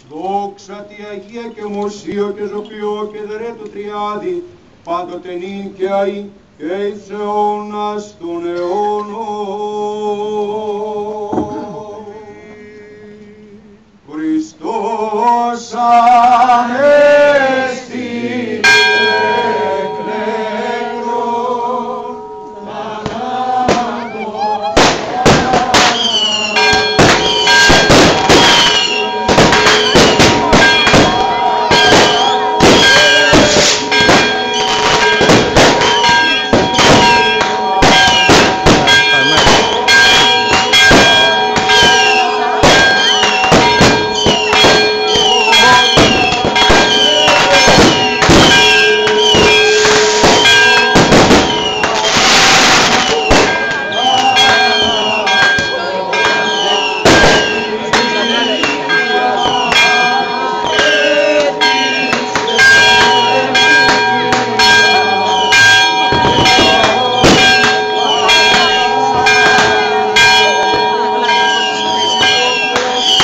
Δόξα τη Αγία και Ομοσίο και Ζωοποιώ και Δερέ του Τριάδη, πάντοτε νυν και αεί και εις αιώνας των αιώνων. Χριστός ανέ